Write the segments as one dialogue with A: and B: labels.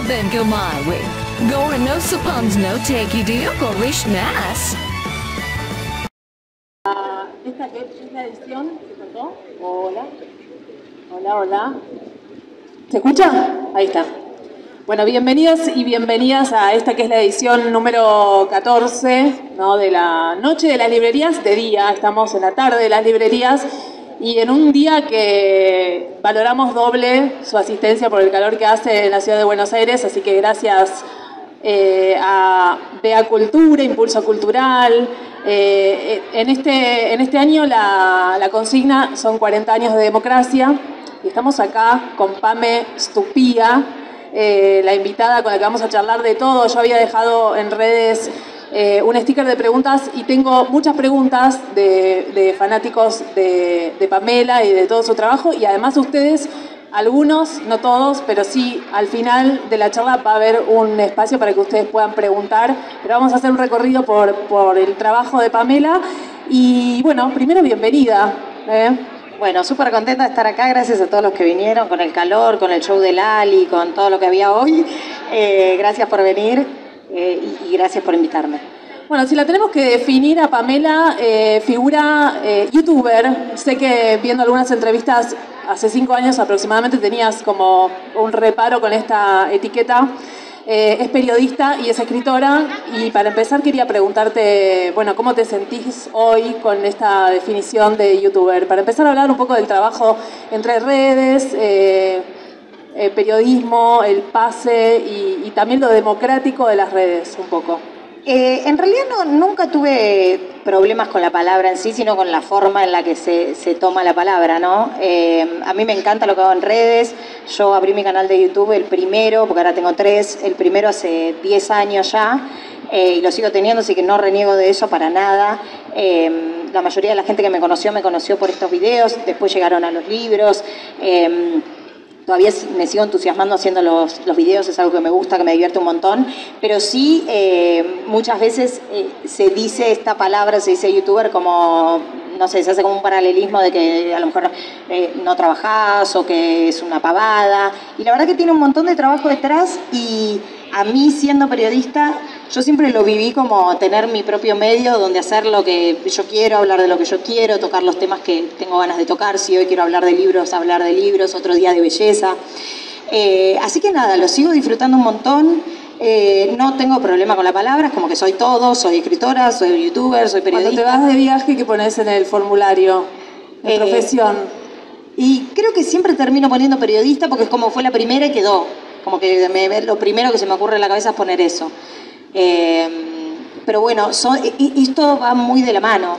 A: vengo my way. Gore no suppons no take you deal por rich mass.
B: Esta que es la edición, ¿se cortó? Hola. Hola, hola. ¿Se escucha? Ahí está. Bueno, bienvenidos y bienvenidas a esta que es la edición número 14, ¿no? De la noche de las librerías, de día. Estamos en la tarde de las librerías y en un día que valoramos doble su asistencia por el calor que hace en la ciudad de Buenos Aires, así que gracias a Bea Cultura, Impulso Cultural. En este año la consigna son 40 años de democracia y estamos acá con Pame Stupía, la invitada con la que vamos a charlar de todo. Yo había dejado en redes un sticker de preguntas y tengo muchas preguntas de fanáticos de Pamela y de todo su trabajo, y además ustedes, algunos, no todos, pero sí al final de la charla va a haber un espacio para que ustedes puedan preguntar, pero vamos a hacer un recorrido por el trabajo de Pamela. Y bueno, primero bienvenida.
C: Bueno, súper contenta de estar acá, gracias a todos los que vinieron, con el calor, con el show de Lali, con todo lo que había hoy. Gracias por venir y gracias por invitarme.
B: Bueno, si la tenemos que definir a Pamela, figura youtuber. Sé que viendo algunas entrevistas hace 5 años aproximadamente tenías como un reparo con esta etiqueta. Es periodista y es escritora, y para empezar quería preguntarte, bueno, ¿cómo te sentís hoy con esta definición de youtuber? Para empezar a hablar un poco del trabajo entre redes, periodismo, el pase y también lo democrático de las redes un poco.
C: En realidad nunca tuve problemas con la palabra en sí, sino con la forma en la que se toma la palabra, ¿no? A mí me encanta lo que hago en redes. Yo abrí mi canal de YouTube, el primero, porque ahora tengo 3, el primero hace 10 años ya, y lo sigo teniendo, así que no reniego de eso para nada. La mayoría de la gente que me conoció por estos videos, después llegaron a los libros. Todavía me sigo entusiasmando haciendo los videos, es algo que me gusta, que me divierte un montón, pero sí muchas veces se dice esta palabra, se dice youtuber como, no sé, se hace como un paralelismo de que a lo mejor no trabajás o que es una pavada, y la verdad que tiene un montón de trabajo detrás, y a mí, siendo periodista, yo siempre lo viví como tener mi propio medio donde hacer lo que yo quiero, hablar de lo que yo quiero, tocar los temas que tengo ganas de tocar. Si hoy quiero hablar de libros, otro día de belleza. Así que nada, lo sigo disfrutando un montón. No tengo problema con la palabra, es como que soy todo, soy escritora, soy youtuber, soy periodista.
B: Cuando te vas de viaje, ¿qué pones en el formulario de profesión?
C: Y creo que siempre termino poniendo periodista porque es como fue la primera y quedó. Como que lo primero que se me ocurre en la cabeza es poner eso. Pero bueno, esto va muy de la mano.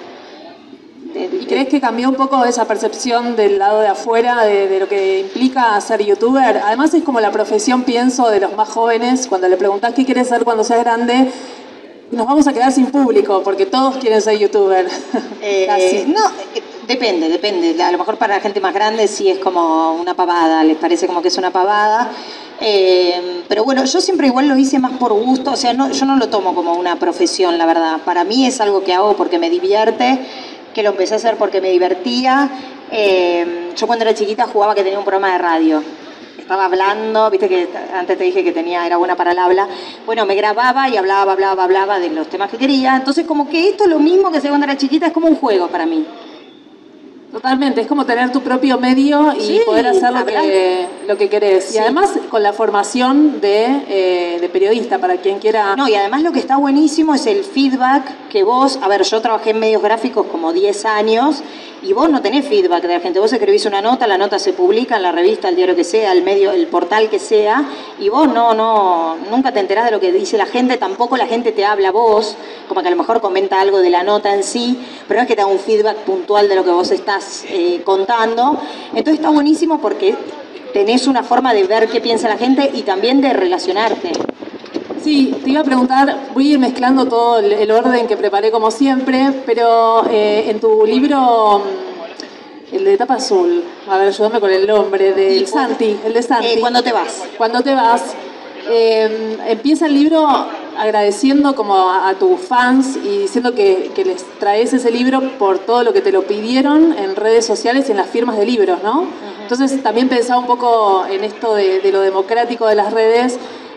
B: ¿Y crees que cambió un poco esa percepción del lado de afuera de lo que implica ser youtuber? Además es como la profesión, pienso, de los más jóvenes. Cuando le preguntás qué quieres ser cuando seas grande, nos vamos a quedar sin público porque todos quieren ser youtuber.
C: No, depende. A lo mejor para la gente más grande sí es como una pavada, les parece como que es una pavada. Pero bueno, yo siempre igual lo hice más por gusto, o sea, yo no lo tomo como una profesión, la verdad. Para mí es algo que hago porque me divierte, que lo empecé a hacer porque me divertía. Yo cuando era chiquita jugaba que tenía un programa de radio. Estaba hablando, viste que antes te dije que era buena para el habla. Bueno, me grababa y hablaba de los temas que quería. Entonces como que esto es lo mismo que hacía cuando era chiquita, es como un juego para mí.
B: Totalmente, es como tener tu propio medio y sí, poder hacer lo que querés. Sí. Y además con la formación de periodista, para quien quiera...
C: No, y además lo que está buenísimo es el feedback que vos... A ver, yo trabajé en medios gráficos como 10 años y vos no tenés feedback de la gente. Vos escribís una nota, la nota se publica en la revista, el diario que sea, el medio, el portal que sea, y vos nunca te enterás de lo que dice la gente, tampoco la gente te habla a vos, como que a lo mejor comenta algo de la nota en sí, pero no es que te haga un feedback puntual de lo que vos estás contando. Entonces está buenísimo porque tenés una forma de ver qué piensa la gente y también de relacionarte.
B: Sí, te iba a preguntar, voy a ir mezclando todo el orden que preparé como siempre, pero en tu libro, el de tapa azul, a ver, ayúdame con el nombre, el de Santi.
C: ¿Cuándo te vas?
B: Cuando te vas. Empieza el libro agradeciendo como a tus fans y diciendo que les traes ese libro por todo lo que te lo pidieron en redes sociales y en las firmas de libros, ¿no? Entonces también pensaba un poco en esto de lo democrático de las redes.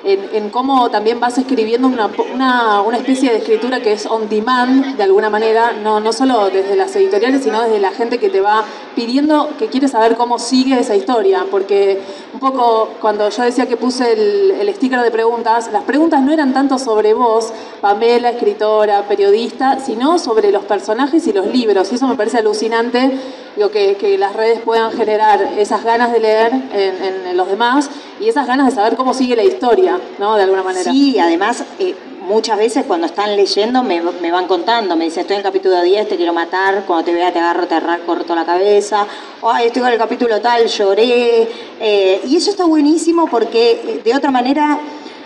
B: en cómo también vas escribiendo una especie de escritura que es on demand, de alguna manera, no solo desde las editoriales, sino desde la gente que te va pidiendo, que quiere saber cómo sigue esa historia, porque un poco cuando yo decía que puse el sticker de preguntas, las preguntas no eran tanto sobre vos, Pamela, escritora, periodista, sino sobre los personajes y los libros, y eso me parece alucinante, digo, que las redes puedan generar esas ganas de leer en los demás y esas ganas de saber cómo sigue la historia, ¿no? De alguna manera.
C: Sí, además, muchas veces cuando están leyendo me van contando, me dicen, estoy en el capítulo 10, te quiero matar, cuando te vea te agarro, te corto la cabeza, o estoy con el capítulo tal, lloré, y eso está buenísimo porque de otra manera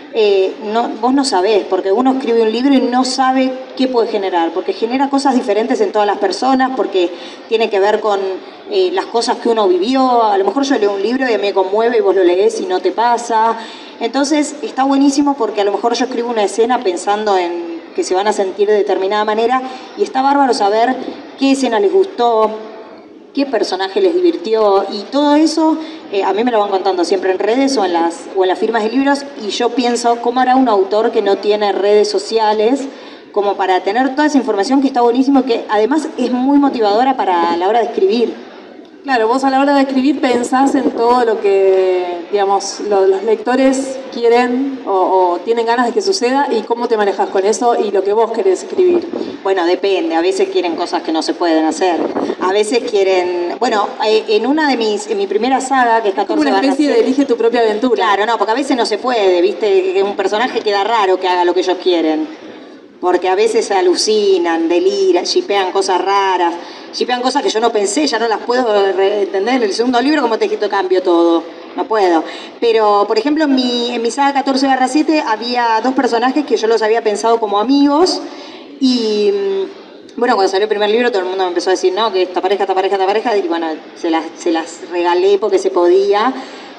C: vos no sabés, porque uno escribe un libro y no sabe qué puede generar, porque genera cosas diferentes en todas las personas, porque tiene que ver con las cosas que uno vivió. A lo mejor yo leo un libro y a mí me conmueve y vos lo lees y no te pasa. Entonces está buenísimo porque a lo mejor yo escribo una escena pensando en que se van a sentir de determinada manera y está bárbaro saber qué escena les gustó, qué personaje les divirtió, y todo eso a mí me lo van contando siempre en redes o en las firmas de libros, y yo pienso, ¿cómo hará un autor que no tiene redes sociales como para tener toda esa información que está buenísimo, que además es muy motivadora para la hora de escribir?
B: Claro, vos a la hora de escribir pensás en todo lo que, digamos, los lectores quieren o tienen ganas de que suceda, y cómo te manejas con eso y lo que vos querés escribir.
C: Bueno, depende. A veces quieren cosas que no se pueden hacer. A veces quieren... Bueno, en mi primera saga, que es 14/7...
B: Como una especie de elige tu propia aventura.
C: Claro, no, porque a veces no se puede, ¿viste? Un personaje queda raro que haga lo que ellos quieren. Porque a veces se alucinan, deliran, shipean cosas raras, shipean cosas que yo no pensé, ya no las puedo entender. En el segundo libro, como te dije, cambio todo. No puedo. Pero, por ejemplo, en mi saga 14/7 había dos personajes que yo los había pensado como amigos. Y bueno, cuando salió el primer libro todo el mundo me empezó a decir, no, que esta pareja, y bueno, se las regalé porque se podía.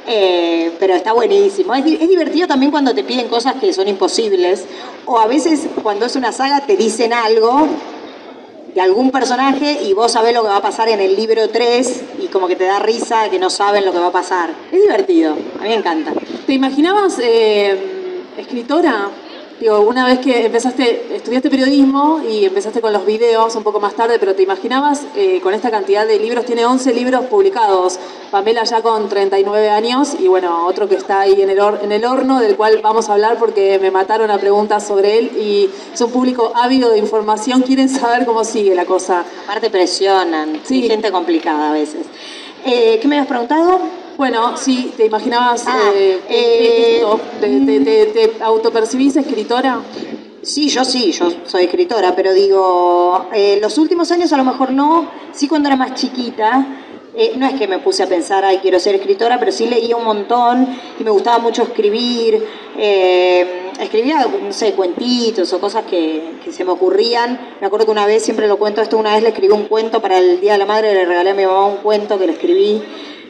C: Pero está buenísimo. Es divertido también cuando te piden cosas que son imposibles, o a veces cuando es una saga te dicen algo de algún personaje y vos sabés lo que va a pasar en el libro 3 y como que te da risa que no saben lo que va a pasar. Es divertido, a mí me encanta.
B: ¿Te imaginabas escritora? Digo, una vez que estudiaste periodismo y empezaste con los videos un poco más tarde, pero ¿te imaginabas con esta cantidad de libros? Tiene 11 libros publicados. Pamela ya con 39 años y bueno, otro que está ahí en el horno, del cual vamos a hablar porque me mataron a preguntas sobre él y es un público ávido de información, quieren saber cómo sigue la cosa.
C: Aparte presionan, sí. Gente complicada a veces. ¿Qué me habías preguntado?
B: Bueno, sí, ¿te imaginabas esto? ¿Te autopercibís escritora?
C: Sí, yo soy escritora, pero digo, los últimos años a lo mejor no, sí cuando era más chiquita, no es que me puse a pensar, ay, quiero ser escritora, pero sí leía un montón y me gustaba mucho escribir, escribía, no sé, cuentitos o cosas que se me ocurrían. Me acuerdo que una vez, siempre lo cuento esto, una vez le escribí un cuento para el Día de la Madre, le regalé a mi mamá un cuento que le escribí.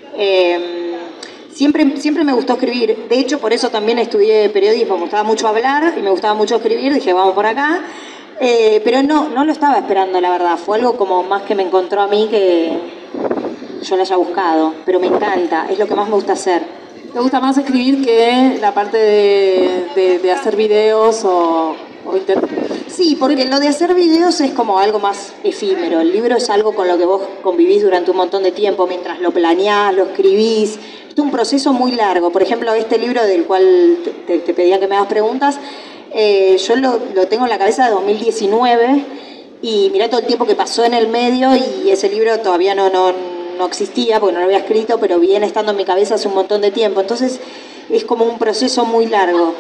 C: Siempre me gustó escribir, de hecho por eso también estudié periodismo, me gustaba mucho hablar y me gustaba mucho escribir, dije vamos por acá, pero no lo estaba esperando, la verdad, fue algo como más que me encontró a mí que yo lo haya buscado, pero me encanta, es lo que más me gusta hacer.
B: ¿Te gusta más escribir que la parte de hacer videos o
C: Sí, porque lo de hacer videos es como algo más efímero. El libro es algo con lo que vos convivís durante un montón de tiempo, mientras lo planeás, lo escribís. Es un proceso muy largo. Por ejemplo, este libro del cual te pedía que me hagas preguntas, yo lo tengo en la cabeza de 2019 y mirá todo el tiempo que pasó en el medio y ese libro todavía no existía porque no lo había escrito, pero viene estando en mi cabeza hace un montón de tiempo. Entonces es como un proceso muy largo.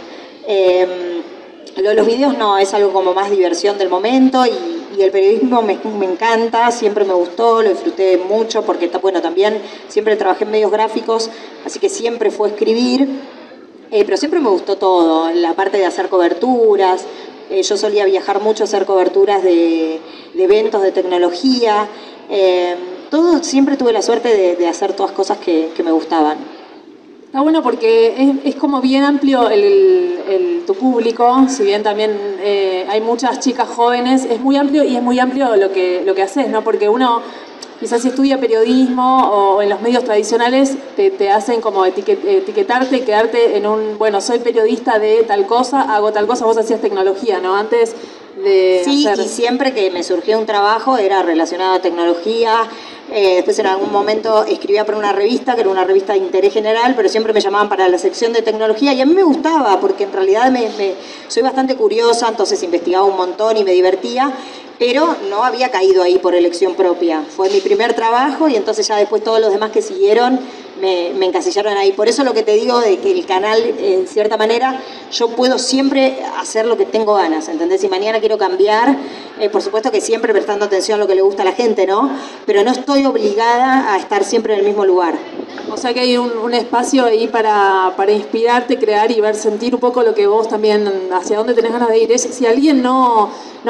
C: Los videos no, es algo como más diversión del momento y el periodismo me encanta, siempre me gustó, lo disfruté mucho porque bueno, también siempre trabajé en medios gráficos, así que siempre fue escribir, pero siempre me gustó todo, la parte de hacer coberturas, yo solía viajar mucho a hacer coberturas de eventos de tecnología, todo, siempre tuve la suerte de hacer todas cosas que me gustaban.
B: Está bueno porque es como bien amplio tu público, si bien también hay muchas chicas jóvenes, es muy amplio y es muy amplio lo que haces, ¿no? Porque uno quizás si estudia periodismo o en los medios tradicionales, te hacen como etiquetarte y quedarte en un, bueno, soy periodista de tal cosa, hago tal cosa, vos hacías tecnología, ¿no? Antes de
C: sí,
B: hacer...
C: y siempre que me surgió un trabajo era relacionado a tecnología. Después en algún momento escribía para una revista, que era una revista de interés general, pero siempre me llamaban para la sección de tecnología y a mí me gustaba porque en realidad soy bastante curiosa, entonces investigaba un montón y me divertía, pero no había caído ahí por elección propia. Fue mi primer trabajo y entonces ya después todos los demás que siguieron me encasillaron ahí. Por eso lo que te digo de que el canal, en cierta manera, yo puedo siempre hacer lo que tengo ganas, ¿entendés? Si mañana quiero cambiar, por supuesto que siempre prestando atención a lo que le gusta a la gente, ¿no? Pero no estoy obligada a estar siempre en el mismo lugar.
B: O sea que hay un espacio ahí para inspirarte, crear y ver, sentir un poco lo que vos también, hacia dónde tenés ganas de ir. Si alguien no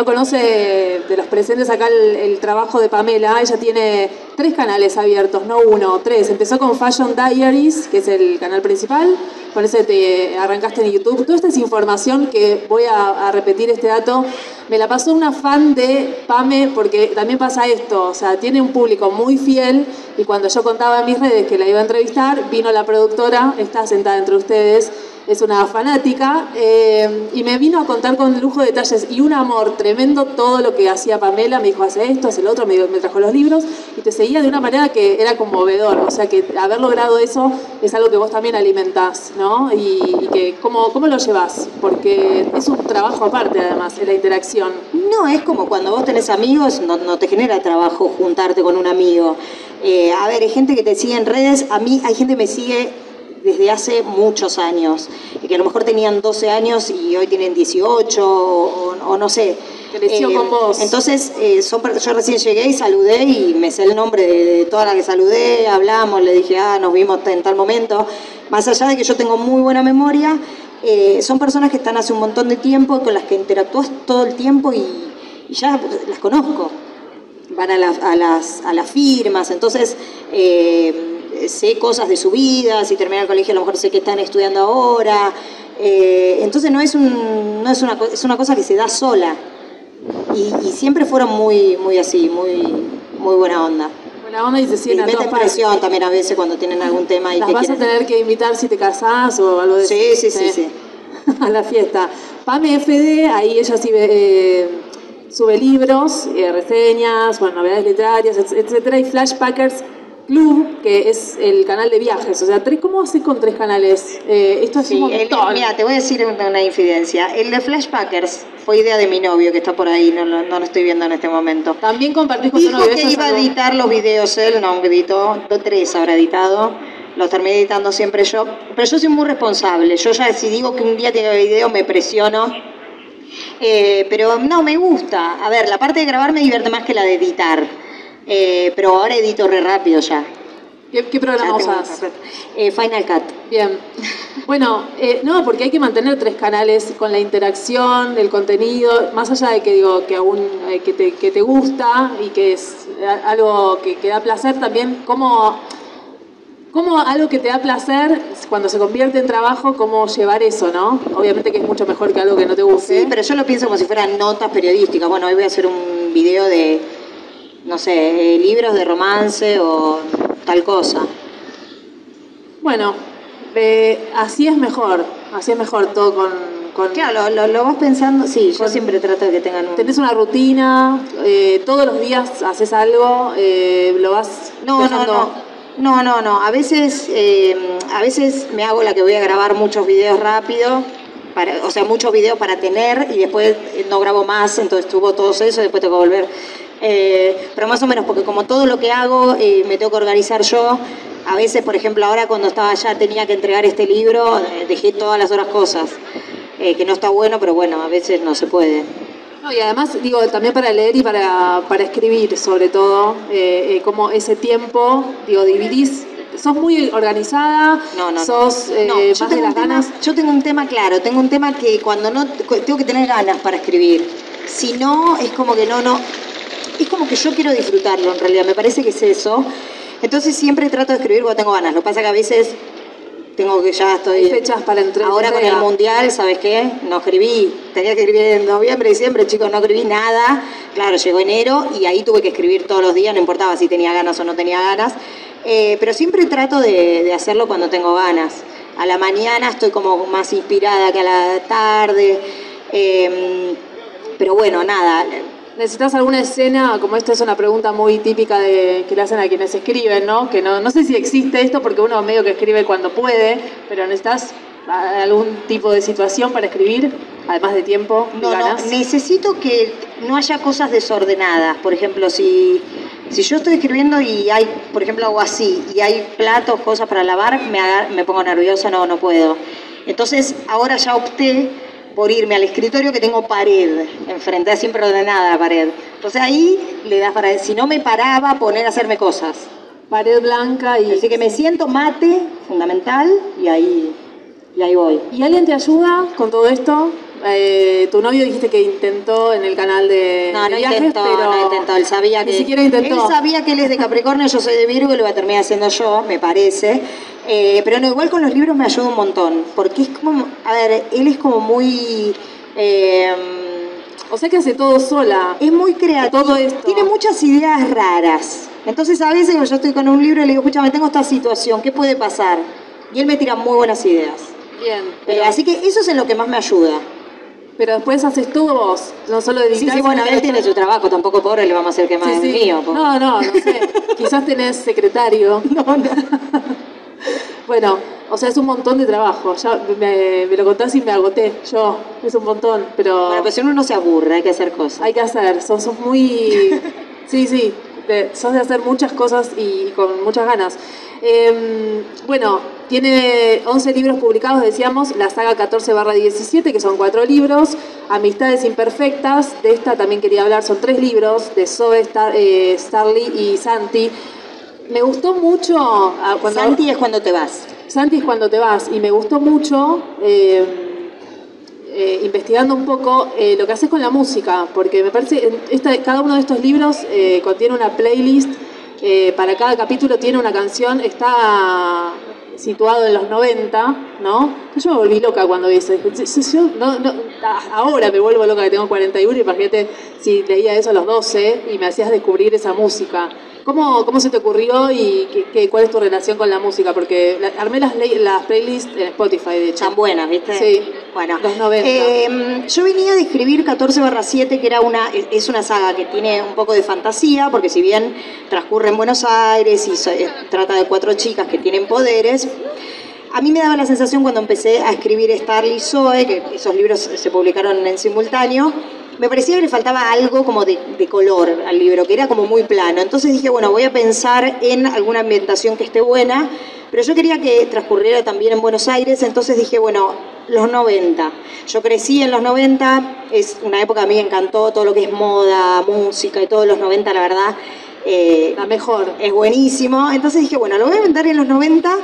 B: conoce de los presentes acá el trabajo de Pamela, ella tiene 3 canales abiertos, no 1, 3. Empezó con Fashion Diaries, que es el canal principal, con ese te arrancaste en YouTube. Toda esta es información que voy a repetir este dato. Me la pasó una fan de Pame, porque también pasa esto, o sea, tiene un público muy fiel y cuando yo contaba en mis redes que la iba a entrevistar, vino la productora, está sentada entre ustedes, es una fanática, y me vino a contar con lujo de detalles y un amor tremendo todo lo que hacía Pamela. Me dijo, hace esto, hace lo otro, me trajo los libros y te seguía de una manera que era conmovedor. O sea que haber logrado eso es algo que vos también alimentás, ¿no? Y que ¿cómo lo llevás? Porque es un trabajo aparte, además, en la interacción.
C: No, es como cuando vos tenés amigos, no te genera trabajo juntarte con un amigo. A ver, hay gente que te sigue en redes, a mí hay gente que me sigue desde hace muchos años, y que a lo mejor tenían 12 años y hoy tienen 18 o no sé.
B: Creció con vos.
C: Entonces, yo recién llegué y saludé y me sé el nombre de toda la que saludé, hablamos, le dije, nos vimos en tal momento. Más allá de que yo tengo muy buena memoria, son personas que están hace un montón de tiempo, con las que interactúas todo el tiempo y ya las conozco. Van a las firmas, entonces sé cosas de su vida, si termina el colegio a lo mejor sé que están estudiando ahora, entonces es una cosa que se da sola y siempre fueron muy así, muy buena onda.
B: Buena onda y se siguen a todas partes.
C: Meten presión también a veces cuando tienen algún tema.
B: Las vas a tener que invitar si te casás o algo de eso.
C: Sí.
B: A la fiesta. Pame FD, ahí ella sube libros, reseñas, novedades literarias, etcétera, y Flashpackers Club, que es el canal de viajes. O sea, ¿cómo haces con 3 canales? Esto es un montón.
C: Mira, te voy a decir una infidencia. El de Flashpackers fue idea de mi novio, que está por ahí, no lo estoy viendo en este momento.
B: También compartís con tu novio.
C: Dijo que iba a editar los videos él, no, editó 3 habrá editado. Los terminé editando siempre yo. Pero yo soy muy responsable. Yo ya si digo que un día tengo video me presiono. Pero no, me gusta. A ver, la parte de grabar me divierte más que la de editar. Pero ahora edito re rápido ya.
B: ¿Qué programa usás?
C: Final Cut.
B: Bien. Bueno, no, porque hay que mantener 3 canales con la interacción, el contenido, más allá de que digo que aún que te gusta y que es algo que da placer también, como algo que te da placer, cuando se convierte en trabajo, cómo llevar eso, ¿no? Obviamente que es mucho mejor que algo que no te guste.
C: Sí, pero yo lo pienso como si fueran notas periodísticas. Bueno, hoy voy a hacer un video de, no sé, libros de romance o tal cosa.
B: Bueno, así es mejor todo con...
C: Claro, lo vas pensando, sí, yo siempre trato de que tengan un...
B: Tenés una rutina, todos los días haces algo, lo vas dejando...
C: No, a veces me hago la que voy a grabar muchos videos rápido, muchos videos para tener y después no grabo más, entonces subo todo eso y después tengo que volver. Pero más o menos, porque como todo lo que hago me tengo que organizar yo, a veces, por ejemplo, ahora cuando estaba allá tenía que entregar este libro, dejé todas las otras cosas, que no está bueno, pero bueno, a veces no se puede.
B: No, y además, digo, también para leer y para escribir, sobre todo, como ese tiempo, digo, dividís, sos muy organizada, sos más de las ganas.
C: Yo tengo un tema claro, tengo un tema que cuando no, tengo que tener ganas para escribir, si no, es como que no, es como que yo quiero disfrutarlo en realidad, me parece que es eso, entonces siempre trato de escribir cuando tengo ganas, lo que pasa que a veces tengo que ya estoy...
B: Hay fechas para entregar.
C: Ahora con el Mundial, ¿sabes qué? No escribí. Tenía que escribir en noviembre, diciembre, chicos, no escribí nada. Claro, llegó enero y ahí tuve que escribir todos los días, no importaba si tenía ganas o no tenía ganas. Pero siempre trato de hacerlo cuando tengo ganas. A la mañana estoy como más inspirada que a la tarde. Pero bueno, nada.
B: ¿Necesitas alguna escena? Como esta es una pregunta muy típica que le hacen a quienes escriben, ¿no? Que no sé si existe esto porque uno medio que escribe cuando puede, pero ¿necesitas algún tipo de situación para escribir, además de tiempo y ganas?
C: No, necesito que no haya cosas desordenadas. Por ejemplo, si yo estoy escribiendo y hay, por ejemplo, algo así, y hay platos, cosas para lavar, me pongo nerviosa, no puedo. Entonces, ahora ya opté por irme al escritorio que tengo pared, enfrente, siempre ordenada la pared. Entonces ahí le das para... Si no me paraba, poner a hacerme cosas.
B: Pared blanca y...
C: Así que me siento, mate, fundamental, y ahí voy.
B: ¿Y alguien te ayuda con todo esto? Tu novio dijiste que intentó en el canal de viajes, pero...
C: No intentó, él sabía que...
B: Ni siquiera intentó.
C: Él sabía que él es de Capricornio, yo soy de Virgo y lo voy a terminar haciendo yo, me parece. Pero no, igual con los libros me ayuda un montón, porque es como... A ver, él es como muy...
B: o sea que hace todo sola.
C: Es muy creativo.
B: Todo esto.
C: Tiene muchas ideas raras. Entonces a veces yo estoy con un libro y le digo, escúchame, tengo esta situación, ¿qué puede pasar? Y él me tira muy buenas ideas.
B: Bien.
C: Así que eso es en lo que más me ayuda.
B: Pero después haces tú vos, no solo editar.
C: Sí, bueno, él tiene su trabajo, tampoco pobre le vamos a hacer que más mío.
B: No sé. Quizás tenés secretario.
C: No.
B: Bueno, o sea, es un montón de trabajo. Ya me lo contás y me agoté. Yo, es un montón, pero...
C: Bueno, pues si uno no se aburre, hay que hacer cosas.
B: Hay que hacer, sos muy... sí, sos de hacer muchas cosas y con muchas ganas. Bueno, tiene 11 libros publicados, decíamos, la saga 14/17, que son 4 libros, Amistades Imperfectas, de esta también quería hablar, son 3 libros, de Zoe, Starly y Santi. Me gustó mucho...
C: Santi es cuando te vas.
B: Santi es cuando te vas, y me gustó mucho... investigando un poco lo que haces con la música, porque me parece cada uno de estos libros contiene una playlist, para cada capítulo tiene una canción, está situado en los 90, ¿no? Yo me volví loca cuando vi eso. Ahora me vuelvo loca que tengo 41, imagínate si leía eso a los 12 y me hacías descubrir esa música. ¿Cómo se te ocurrió y cuál es tu relación con la música? Porque armé las playlists en Spotify, de hecho.
C: Tan buenas, ¿viste?
B: Sí,
C: bueno,
B: los 90.
C: Yo venía de escribir 14/7, que es una saga que tiene un poco de fantasía, porque si bien transcurre en Buenos Aires y trata de 4 chicas que tienen poderes, a mí me daba la sensación cuando empecé a escribir Starly y Zoe, que esos libros se publicaron en simultáneo, me parecía que le faltaba algo como de color al libro, que era como muy plano. Entonces dije, bueno, voy a pensar en alguna ambientación que esté buena, pero yo quería que transcurriera también en Buenos Aires, entonces dije, bueno, los 90. Yo crecí en los 90, es una época que a mí me encantó, todo lo que es moda, música y todos los 90, la verdad,
B: la mejor.
C: Es buenísimo. Entonces dije, bueno, lo voy a inventar en los 90,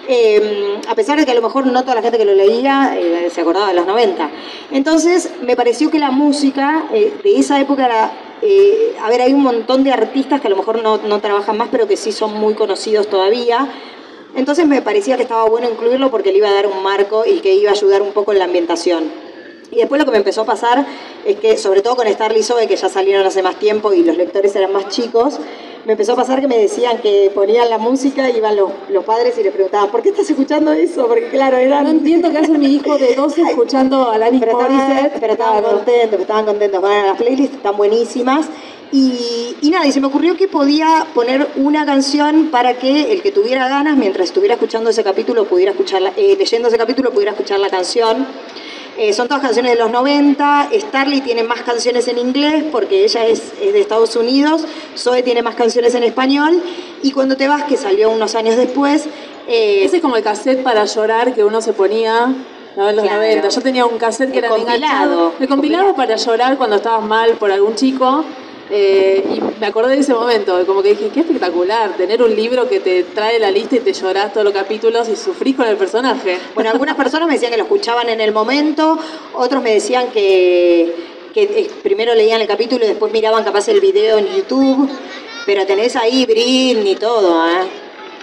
C: a pesar de que a lo mejor no toda la gente que lo leía se acordaba de los 90. Entonces me pareció que la música de esa época era... a ver, hay un montón de artistas que a lo mejor no trabajan más, pero que sí son muy conocidos todavía. Entonces me parecía que estaba bueno incluirlo porque le iba a dar un marco y que iba a ayudar un poco en la ambientación. Y después lo que me empezó a pasar es que, sobre todo con Starly y Zoe, que ya salieron hace más tiempo y los lectores eran más chicos, me empezó a pasar que me decían que ponían la música, iban los padres y les preguntaban, ¿por qué estás escuchando eso? Porque claro, eran...
B: No entiendo qué hace mi hijo de 12 escuchando a Alanis Morissette.
C: Pero estaban contentos. Bueno, las playlists están buenísimas. Y nada, y se me ocurrió que podía poner una canción para que el que tuviera ganas, mientras estuviera escuchando ese capítulo, pudiera escucharla, leyendo ese capítulo, pudiera escuchar la canción. Son todas canciones de los 90. Starly tiene más canciones en inglés porque ella es de Estados Unidos. Zoe tiene más canciones en español. Y Cuando te vas, que salió unos años después...
B: Ese es como el cassette para llorar que uno se ponía... No, en los 90. Yo tenía un cassette que era
C: compilado.
B: De compilado para llorar cuando estabas mal por algún chico. Y me acordé de ese momento, como que dije, qué espectacular, tener un libro que te trae la lista y te llorás todos los capítulos y sufrís con el personaje.
C: Bueno, algunas personas me decían que lo escuchaban en el momento, otros me decían que primero leían el capítulo y después miraban capaz el video en YouTube, pero tenés ahí Britney y todo, ¿eh?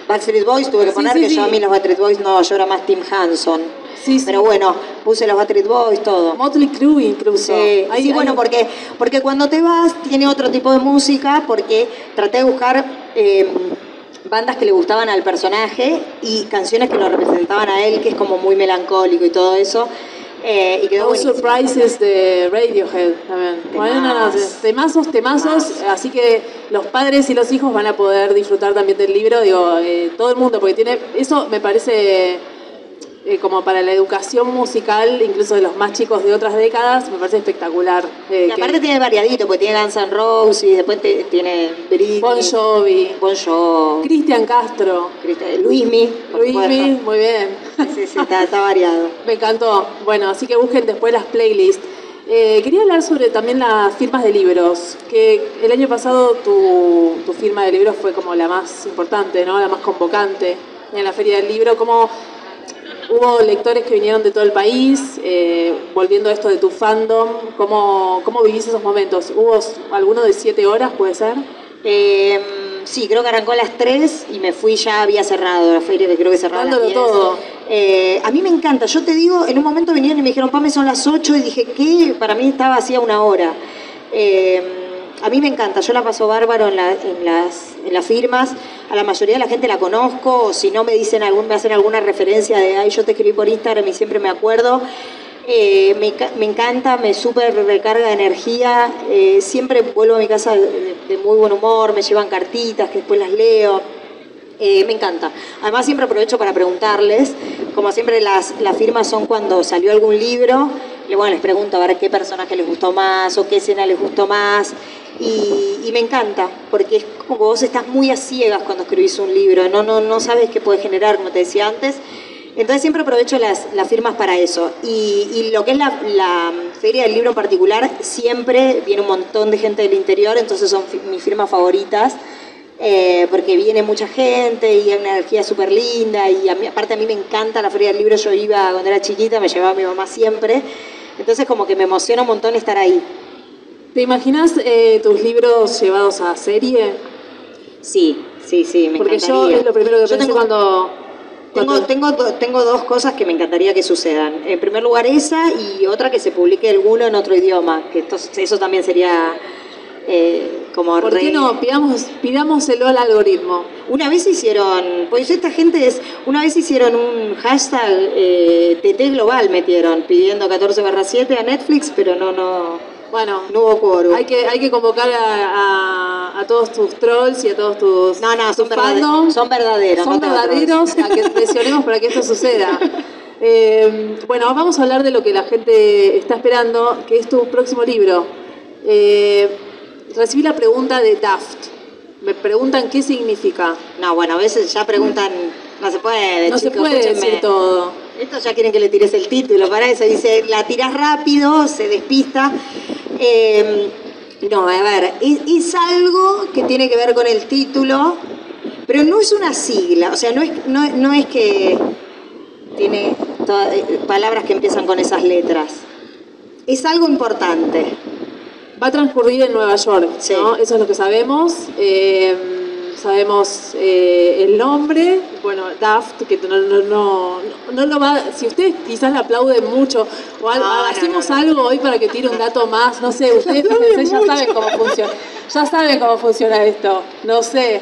C: Backstreet Boys tuve que poner,
B: sí,
C: que
B: sí.
C: yo a mí los Backstreet Boys no, yo era más Tim Hanson.
B: Sí, sí.
C: Pero bueno, puse los Backstreet Boys, todo.
B: Motley Crue incluso.
C: Sí, sí, bueno, porque cuando te vas tiene otro tipo de música, porque traté de buscar bandas que le gustaban al personaje y canciones que lo representaban a él, que es como muy melancólico y todo eso. Y quedó
B: No
C: buenísimo.
B: Surprises de Radiohead también. Bueno, no, temazos, así que los padres y los hijos van a poder disfrutar también del libro, digo, todo el mundo, porque tiene, eso me parece como para la educación musical, incluso de los más chicos de otras décadas, me parece espectacular.
C: Y aparte tiene variadito, porque tiene Guns N' Roses y después tiene Britney,
B: Bon Jovi, Cristian Castro,
C: Luismi,
B: muy bien.
C: Sí, está variado.
B: Me encantó. Bueno, así que busquen después las playlists. Quería hablar sobre también las firmas de libros, que el año pasado tu firma de libros fue como la más importante, ¿no? La más convocante en la Feria del Libro. ¿Cómo hubo lectores que vinieron de todo el país? Volviendo a esto de tu fandom, ¿cómo vivís esos momentos? ¿Hubo alguno de 7 horas, puede ser?
C: Sí, creo que arrancó a las 3 y me fui, ya había cerrado la feria, que creo que cerraba a las 10.
B: todo.
C: A mí me encanta, yo te digo, en un momento vinieron y me dijeron, Pame, son las 8, y dije, ¿qué? Para mí estaba hacía una hora. A mí me encanta, yo la paso bárbaro en las firmas, a la mayoría de la gente la conozco, o si no me hacen alguna referencia de, ay, yo te escribí por Instagram y siempre me acuerdo. Me encanta, me súper recarga de energía, siempre vuelvo a mi casa de muy buen humor, me llevan cartitas que después las leo, me encanta. Además siempre aprovecho para preguntarles, como siempre las firmas son cuando salió algún libro, les pregunto a ver qué personaje les gustó más o qué escena les gustó más, y me encanta, porque es como vos estás muy a ciegas cuando escribís un libro, no sabes qué puede generar, como te decía antes. Entonces siempre aprovecho las firmas para eso. Y lo que es la Feria del Libro en particular, siempre viene un montón de gente del interior, entonces son mis firmas favoritas, porque viene mucha gente y hay una energía súper linda. Y aparte a mí me encanta la Feria del Libro, yo iba cuando era chiquita, me llevaba a mi mamá siempre. Entonces como que me emociona un montón estar ahí.
B: ¿Te imaginas tus libros llevados a serie?
C: Sí, me encantaría.
B: Porque yo es lo primero que pensé cuando...
C: Tengo dos cosas que me encantaría que sucedan. En primer lugar esa, y otra que se publique alguno en otro idioma, que eso también sería como...
B: ¿Por qué no? Pidámoselo al algoritmo.
C: Una vez hicieron, pues esta gente una vez hicieron un hashtag TT Global, metieron, pidiendo 14/7 a Netflix, pero no hubo quórum.
B: Hay que convocar a todos tus trolls y a todos tus
C: son verdaderos. Son verdaderos
B: a que presionemos para que esto suceda. Bueno, vamos a hablar de lo que la gente está esperando, que es tu próximo libro. Recibí la pregunta de Daft. Me preguntan qué significa.
C: No, bueno, a veces ya preguntan, no se puede,
B: no
C: chicos,
B: se puede decir todo.
C: Estos ya quieren que le tires el título, para eso dice, la tirás rápido, se despista. No, a ver, es algo que tiene que ver con el título, pero no es una sigla, o sea, no es que tiene palabras que empiezan con esas letras. Es algo importante.
B: Va a transcurrir en Nueva York,
C: sí.
B: ¿no? Eso es lo que sabemos. Sabemos el nombre, bueno, Daft, que no lo va, si ustedes quizás le aplauden mucho, o hacemos algo hoy para que tire un dato más, no sé, ustedes ya saben cómo funciona esto, no sé.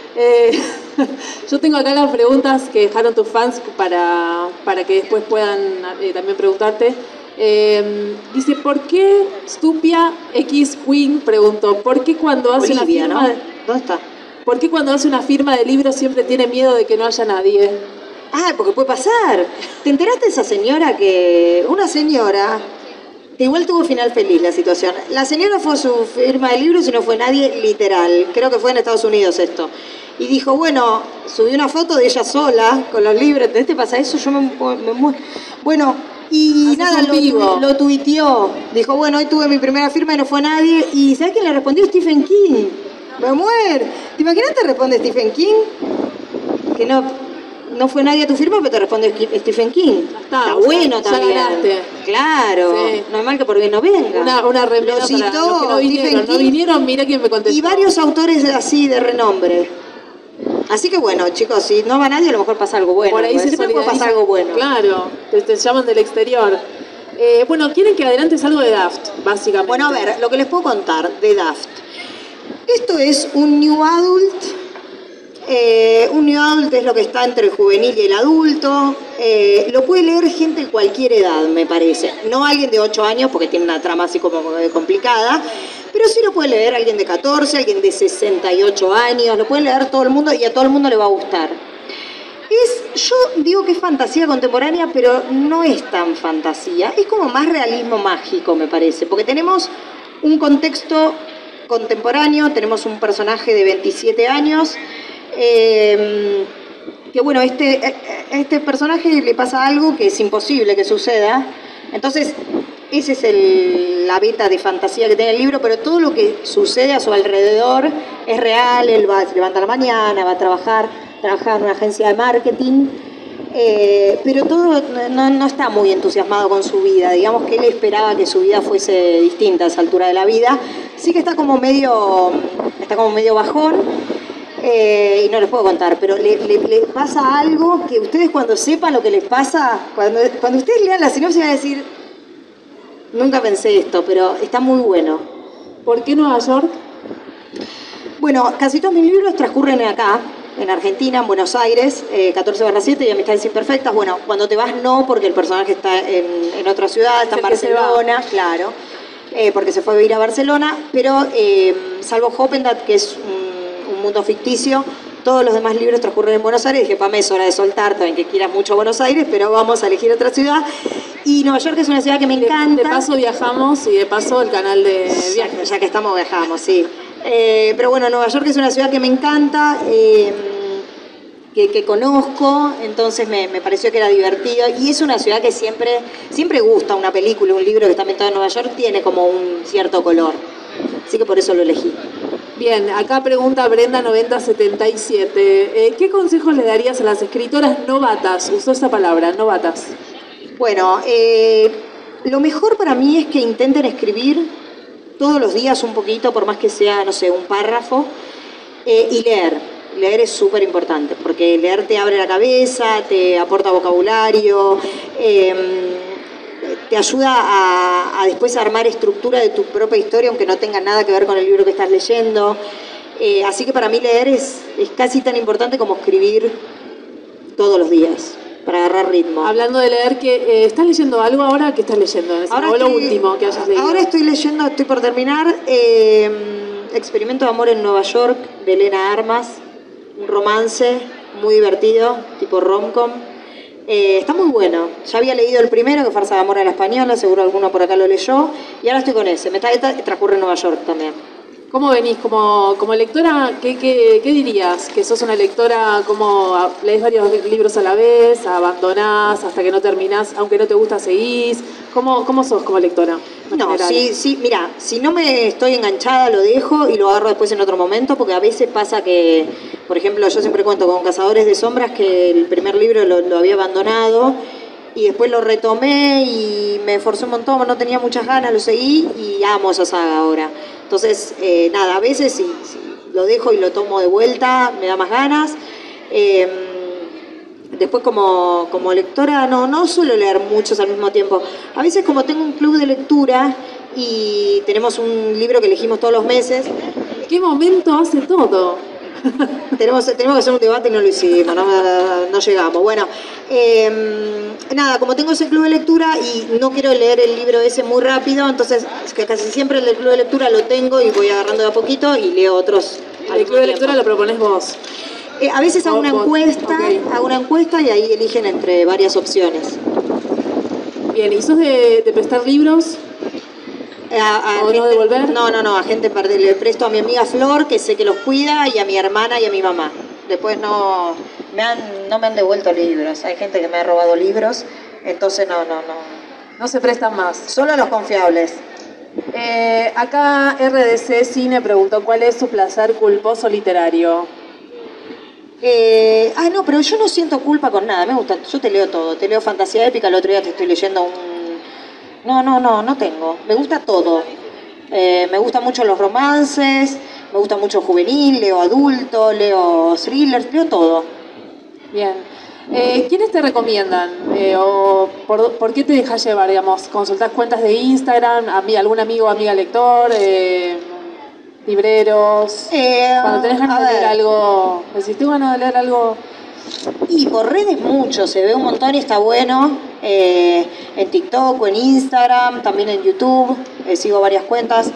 B: Yo tengo acá las preguntas que dejaron tus fans para que después puedan también preguntarte. Dice, ¿por qué Stupia X Queen? Preguntó, ¿por qué cuando hace
C: Olivia,
B: una firma...
C: ¿no? ¿Dónde está?
B: ¿Por qué cuando hace una firma de libros siempre tiene miedo de que no haya nadie?
C: Ah, porque puede pasar. ¿Te enteraste de esa señora una señora, que igual tuvo final feliz la situación? La señora fue a su firma de libros y no fue nadie, literal. Creo que fue en Estados Unidos esto. Y dijo, bueno, subió una foto de ella sola con los libros. ¿Te pasa eso? Yo me muero. Bueno, y nada, lo tuiteó. Dijo, bueno, hoy tuve mi primera firma y no fue nadie. ¿Y sabes quién le respondió? Stephen King. Me muero. ¿Te imaginas te responde Stephen King? Que no fue nadie a tu firma, pero te responde StephenKing. Está bueno también.
B: Ya ganaste.
C: Claro. Sí. No es mal que por bien no venga.
B: Una remera
C: lo citó,
B: para los que no vinieron. No vinieron, mira quién me contestó.
C: Y varios autores así de renombre. Así que bueno, chicos, si no va nadie, a lo mejor pasa algo bueno.
B: Por ahí se
C: siempre puede pasar algo bueno.
B: Claro, te llaman del exterior. Bueno, quieren que adelantes algo de Daft, básicamente.
C: Bueno, a ver, lo que les puedo contar de Daft. Esto es un New Adult. Un New Adult es lo que está entre el juvenil y el adulto. Lo puede leer gente de cualquier edad, me parece. No alguien de 8 años, porque tiene una trama así como complicada. Pero sí lo puede leer alguien de 14, alguien de 68 años. Lo puede leer todo el mundo y a todo el mundo le va a gustar. Yo digo que es fantasía contemporánea, pero no es tan fantasía. Es como más realismo mágico, me parece. Porque tenemos un contexto contemporáneo, tenemos un personaje de 27 años, que bueno, a este personaje le pasa algo que es imposible que suceda. Entonces, esa es la beta de fantasía que tiene el libro, pero todo lo que sucede a su alrededor es real. Él se levanta a la mañana, va a trabajar en una agencia de marketing, pero todo no está muy entusiasmado con su vida. Digamos que él esperaba que su vida fuese distinta a esa altura de la vida. Sí que está como medio bajón, y no les puedo contar, pero le pasa algo que ustedes, cuando sepan lo que les pasa, cuando ustedes lean la sinopsis, van a decir: nunca pensé esto, pero está muy bueno.
B: ¿Por qué Nueva York?
C: Bueno, casi todos mis libros transcurren acá, en Argentina, en Buenos Aires, 14/7 y Amistades Imperfectas. Bueno, cuando te vas no, porque el personaje está en otra ciudad, está en Barcelona, claro, porque se fue a vivir a Barcelona, pero salvo Hoppendatt, que es un mundo ficticio, todos los demás libros transcurren en Buenos Aires. Dije, Pame, es hora de soltar, también que quieras mucho Buenos Aires, pero vamos a elegir otra ciudad. Y Nueva York es una ciudad que me encanta.
B: De paso viajamos y de paso el canal de viajes.
C: Ya que estamos, viajamos, sí. Pero bueno, Nueva York es una ciudad que me encanta, que conozco, entonces me pareció que era divertido. Y es una ciudad que siempre gusta. Una película, un libro que está ambientado en Nueva York tiene como un cierto color. Así que por eso lo elegí.
B: Bien, acá pregunta Brenda 9077. ¿Qué consejos le darías a las escritoras novatas? Usó esa palabra, novatas.
C: Bueno, lo mejor para mí es que intenten escribir todos los días un poquito, por más que sea, no sé, un párrafo, y leer. Leer es súper importante, porque leer te abre la cabeza, te aporta vocabulario, te ayuda a después armar estructura de tu propia historia, aunque no tenga nada que ver con el libro que estás leyendo. Así que para mí leer es casi tan importante como escribir todos los días, para agarrar ritmo.
B: Hablando de leer, ¿estás leyendo algo ahora? ¿Qué estás leyendo? ¿O lo último que hayas leído?
C: Ahora estoy por terminar Experimento de amor en Nueva York, de Elena Armas. Un romance muy divertido, tipo rom-com. Está muy bueno. Ya había leído el primero, que Farsa de amor a la española, seguro alguno por acá lo leyó. Y ahora estoy con ese. Transcurre en Nueva York también.
B: ¿Cómo venís? Como lectora, ¿qué dirías? ¿Que sos una lectora, como lees varios libros a la vez, abandonás hasta que no terminás, aunque no te gusta seguís? ¿Cómo sos como lectora?
C: No, sí, mira, si no me estoy enganchada lo dejo y lo agarro después en otro momento, porque a veces pasa que, por ejemplo, yo siempre cuento con Cazadores de Sombras, que el primer libro lo había abandonado y después lo retomé y me esforcé un montón, no tenía muchas ganas, lo seguí y amo esa saga ahora. Entonces, nada, a veces si lo dejo y lo tomo de vuelta, me da más ganas. Después como lectora no suelo leer muchos al mismo tiempo. A veces, como tengo un club de lectura y tenemos un libro que elegimos todos los meses.
B: ¿Qué momento hace todo?
C: Tenemos que hacer un debate y no lo hicimos, no llegamos. Bueno, nada, como tengo ese club de lectura y no quiero leer el libro ese muy rápido, entonces que casi siempre el del club de lectura lo tengo y voy agarrando de a poquito y leo otros.
B: ¿El club de lectura lo propones vos?
C: A veces hago una encuesta y ahí eligen entre varias opciones.
B: Bien, ¿y sos de prestar libros? ¿O
C: gente,
B: no devolver?
C: No, a gente le presto a mi amiga Flor, que sé que los cuida, y a mi hermana y a mi mamá. Después no me han devuelto libros. Hay gente que me ha robado libros, entonces no.
B: No se prestan más.
C: Solo a los confiables.
B: Acá RDC Cine preguntó cuál es su placer culposo literario.
C: No, pero yo no siento culpa con nada, me gusta, yo te leo todo, te leo fantasía épica, el otro día te estoy leyendo no tengo, me gusta todo, me gustan mucho los romances, Me gusta mucho juvenil, leo adulto, leo thrillers, leo todo.
B: Bien. ¿Quiénes te recomiendan? ¿O por qué te dejas llevar, digamos? ¿Consultás cuentas de Instagram? ¿Algún amigo o amiga lector? ¿Libreros? Cuando tenés ganas de leer algo, si tengo ganas de leer algo...
C: Y por redes mucho, se ve un montón y está bueno. En TikTok o en Instagram, también en YouTube, sigo varias cuentas.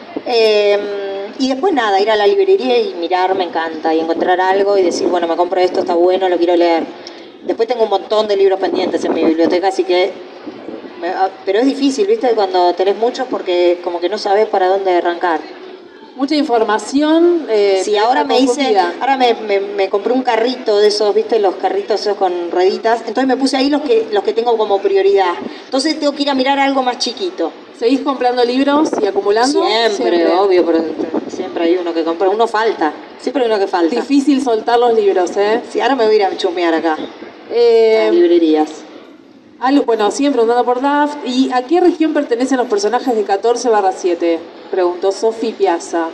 C: Y después nada, ir a la librería y mirar, me encanta, y encontrar algo y decir, bueno, me compro esto, está bueno, lo quiero leer. Después tengo un montón de libros pendientes en mi biblioteca, así que... Pero es difícil, ¿viste? Cuando tenés muchos porque como que no sabes para dónde arrancar.
B: Mucha información.
C: Sí, ahora me compré un carrito de esos, ¿viste? Los carritos esos con rueditas. Entonces me puse ahí los que tengo como prioridad. Entonces tengo que ir a mirar algo más chiquito.
B: ¿Seguís comprando libros y acumulando?
C: Siempre, obvio, pero siempre hay uno que compra. Uno falta. Siempre hay uno que falta.
B: Difícil soltar los libros, ¿eh?
C: Sí, ahora me voy a ir a chusmear acá. A librerías.
B: Bueno, siguen preguntando por Daft. ¿Y a qué región pertenecen los personajes de 14/7? Preguntó Sofi Piazza.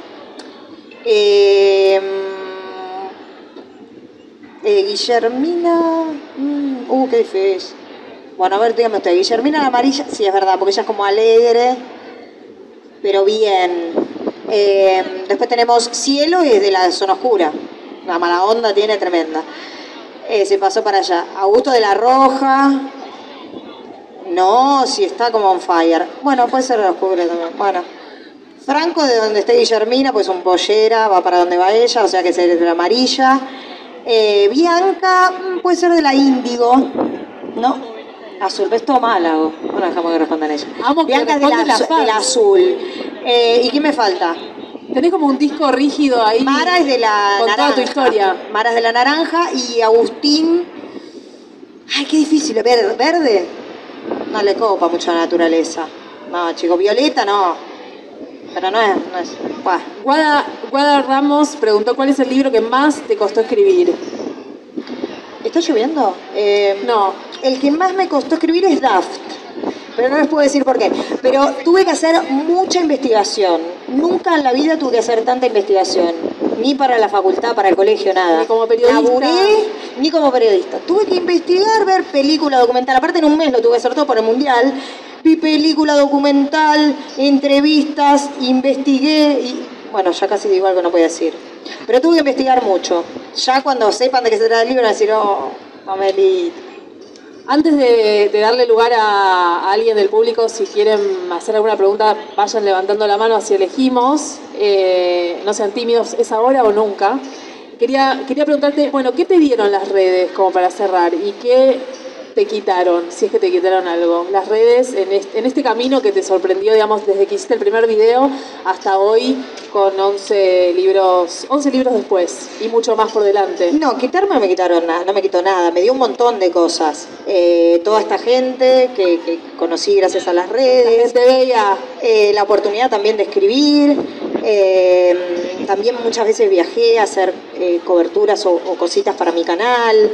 C: Guillermina... qué difícil. Bueno, a ver, dígame usted. Guillermina la amarilla, sí, es verdad, porque ella es como alegre, pero bien. Después tenemos Cielo, y es de la zona oscura. La mala onda tiene tremenda. Se pasó para allá. Augusto de la Roja... No, si está como on fire. Bueno, puede ser de la oscura también. Bueno. Franco, de donde esté Guillermina, pues un pollera, va para donde va ella, o sea que es de la amarilla. Bianca, puede ser de la índigo. No, azul, ves todo Málago. Bueno, dejamos que respondan ella. Bianca es de la azul. ¿Y qué me falta?
B: Tenés como un disco rígido ahí.
C: Mara es de la
B: con
C: naranja.
B: Toda tu historia.
C: Mara es de la naranja y Agustín... Ay, qué difícil. ¿Verde? No le copa mucho la naturaleza. No, chicos, Violeta no. Pero no es.
B: Guada Ramos preguntó cuál es el libro que más te costó escribir.
C: ¿Está lloviendo?
B: No.
C: El que más me costó escribir es Daft. Pero no les puedo decir por qué. Pero tuve que hacer mucha investigación. Nunca en la vida tuve que hacer tanta investigación. Ni para la facultad, para el colegio, nada.
B: Ni como periodista.
C: Laburé, ni como periodista. Tuve que investigar, ver película, documental. Aparte en un mes lo tuve que hacer todo por el Mundial. Vi película, documental, entrevistas, investigué y... Bueno, ya casi digo algo que no podía decir. Pero tuve que investigar mucho. Ya cuando sepan de qué se trata el libro, van a decir, oh, Mamelita.
B: Antes de darle lugar a alguien del público, si quieren hacer alguna pregunta, vayan levantando la mano así elegimos. No sean tímidos, ¿es ahora o nunca? Quería preguntarte, bueno, ¿qué te dieron las redes como para cerrar? ¿Y qué te quitaron, si es que te quitaron algo? Las redes en este camino que te sorprendió, digamos, desde que hiciste el primer video hasta hoy, con 11 libros después y mucho más por delante.
C: No, quitarme no me quitaron nada, no me quitó nada, me dio un montón de cosas. Toda esta gente que conocí gracias a las redes.
B: La gente bella.
C: La oportunidad también de escribir. También muchas veces viajé a hacer coberturas o cositas para mi canal.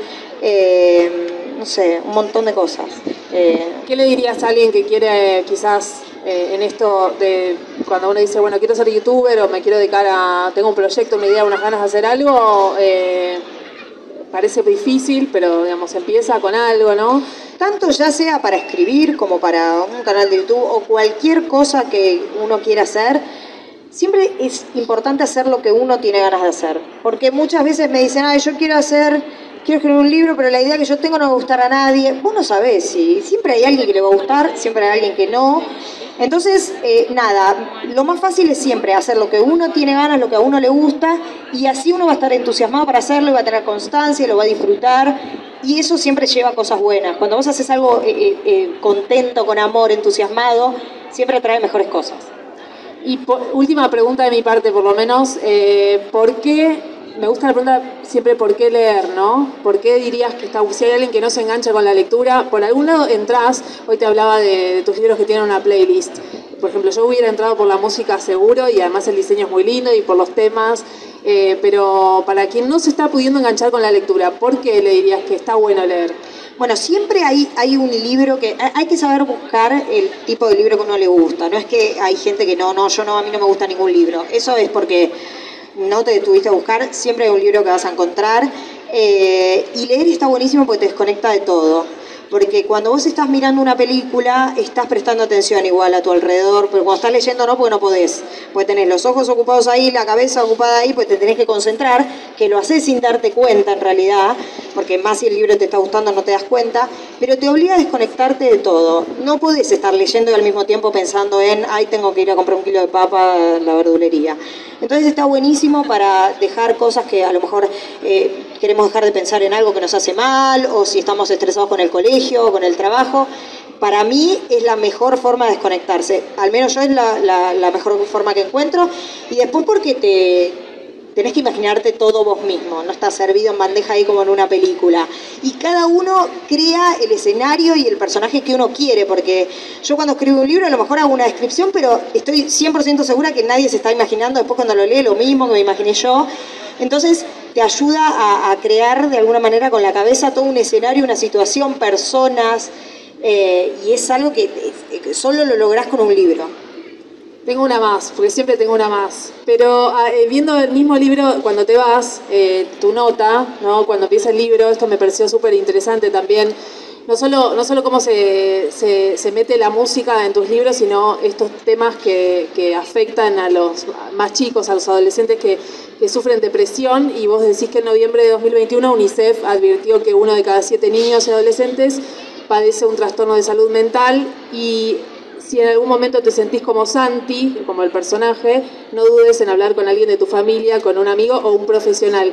C: No sé, un montón de cosas.
B: ¿Qué le dirías a alguien que quiere quizás en esto de cuando uno dice, bueno, quiero ser youtuber o me quiero dedicar a... tengo un proyecto, una idea, unas ganas de hacer algo? Parece difícil, pero digamos, empieza con algo, ¿no?
C: Tanto ya sea para escribir como para un canal de YouTube o cualquier cosa que uno quiera hacer, siempre es importante hacer lo que uno tiene ganas de hacer. Porque muchas veces me dicen, yo quiero escribir un libro, pero la idea que yo tengo no va a gustar a nadie. Vos no sabés, si siempre hay alguien que le va a gustar, siempre hay alguien que no. Entonces, nada, lo más fácil es siempre hacer lo que uno tiene ganas, lo que a uno le gusta, y así uno va a estar entusiasmado para hacerlo, y va a tener constancia, lo va a disfrutar, y eso siempre lleva cosas buenas. Cuando vos haces algo contento, con amor, entusiasmado, siempre trae mejores cosas.
B: Y última pregunta de mi parte, por lo menos, ¿por qué? Me gusta la pregunta siempre, ¿por qué leer, no? ¿Por qué dirías que si hay alguien que no se engancha con la lectura? Por algún lado entras, hoy te hablaba de tus libros que tienen una playlist. Por ejemplo, yo hubiera entrado por la música seguro y además el diseño es muy lindo y por los temas, pero para quien no se está pudiendo enganchar con la lectura, ¿por qué le dirías que está bueno leer?
C: Bueno, siempre hay un libro que... Hay que saber buscar el tipo de libro que a uno le gusta. No es que hay gente que a mí no me gusta ningún libro. Eso es porque... no te detuviste a buscar, siempre hay un libro que vas a encontrar. Y leer está buenísimo porque te desconecta de todo. Porque cuando vos estás mirando una película, estás prestando atención igual a tu alrededor, pero cuando estás leyendo no, porque no podés. Porque tenés los ojos ocupados ahí, la cabeza ocupada ahí, pues te tenés que concentrar, que lo haces sin darte cuenta en realidad, porque más si el libro te está gustando no te das cuenta, pero te obliga a desconectarte de todo. No podés estar leyendo y al mismo tiempo pensando en, ay, tengo que ir a comprar un kilo de papa a la verdulería. Entonces está buenísimo para dejar cosas que a lo mejor queremos dejar de pensar en algo que nos hace mal, o si estamos estresados con el colegio o con el trabajo. Para mí es la mejor forma de desconectarse, al menos yo es la mejor forma que encuentro, y después porque tenés que imaginarte todo vos mismo, no está servido en bandeja ahí como en una película. Y cada uno crea el escenario y el personaje que uno quiere, porque yo cuando escribo un libro a lo mejor hago una descripción, pero estoy 100% segura que nadie se está imaginando después cuando lo lee lo mismo que me imaginé yo. Entonces te ayuda a crear de alguna manera con la cabeza todo un escenario, una situación, personas, y es algo que solo lo lográs con un libro.
B: Tengo una más, porque siempre tengo una más. Pero viendo el mismo libro, cuando te vas, tu nota, ¿no? Cuando empieza el libro, esto me pareció súper interesante también. No solo cómo se mete la música en tus libros, sino estos temas que afectan a los más chicos, a los adolescentes que sufren depresión. Y vos decís que en noviembre de 2021 UNICEF advirtió que 1 de cada 7 niños y adolescentes padece un trastorno de salud mental. Y si en algún momento te sentís como Santi, como el personaje, no dudes en hablar con alguien de tu familia, con un amigo o un profesional.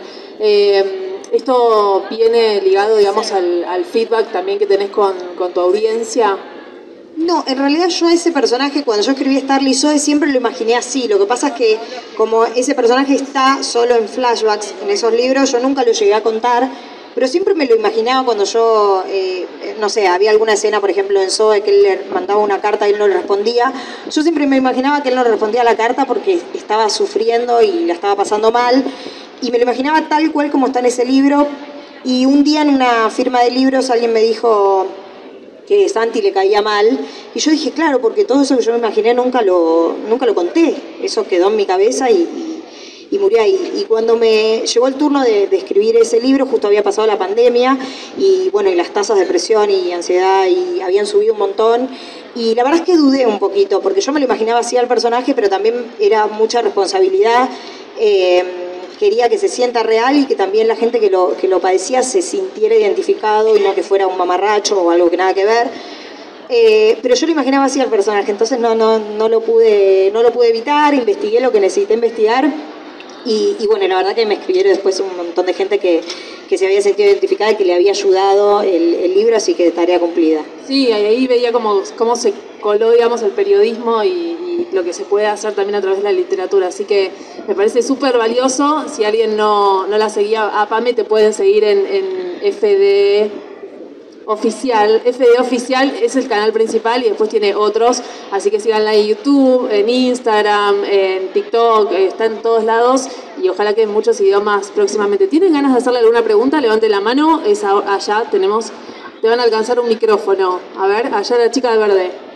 B: Esto viene ligado, digamos, al feedback también que tenés con tu audiencia.
C: No, en realidad yo a ese personaje, cuando yo escribí Starly Zoe, siempre lo imaginé así. Lo que pasa es que como ese personaje está solo en flashbacks en esos libros, yo nunca lo llegué a contar, pero siempre me lo imaginaba cuando yo, no sé, había alguna escena, por ejemplo, en Zoe, que él le mandaba una carta y él no le respondía. Yo siempre me imaginaba que él no le respondía a la carta porque estaba sufriendo y la estaba pasando mal. Y me lo imaginaba tal cual como está en ese libro. Y un día en una firma de libros alguien me dijo que Santi le caía mal. Y yo dije, claro, porque todo eso que yo me imaginé nunca lo conté. Eso quedó en mi cabeza y murió ahí. Y cuando me llegó el turno de escribir ese libro, justo había pasado la pandemia y bueno, y las tasas de depresión y ansiedad y habían subido un montón. Y la verdad es que dudé un poquito, porque yo me lo imaginaba así al personaje, pero también era mucha responsabilidad. Quería que se sienta real y que también la gente que lo padecía se sintiera identificado y no que fuera un mamarracho o algo que nada que ver. Pero yo lo imaginaba así al personaje, entonces no lo pude evitar, investigué lo que necesité investigar. Y bueno, la verdad que me escribieron después un montón de gente que se había sentido identificada y que le había ayudado el libro, así que tarea cumplida.
B: Sí, ahí veía cómo se coló, digamos, el periodismo y lo que se puede hacer también a través de la literatura. Así que me parece súper valioso. Si alguien no la seguía a Pame, te pueden seguir en FD Oficial. FD Oficial es el canal principal y después tiene otros, así que síganla en YouTube, en Instagram, en TikTok, está en todos lados y ojalá que en muchos idiomas próximamente. ¿Tienen ganas de hacerle alguna pregunta? Levanten la mano, allá te van a alcanzar un micrófono. A ver, allá la chica de verde.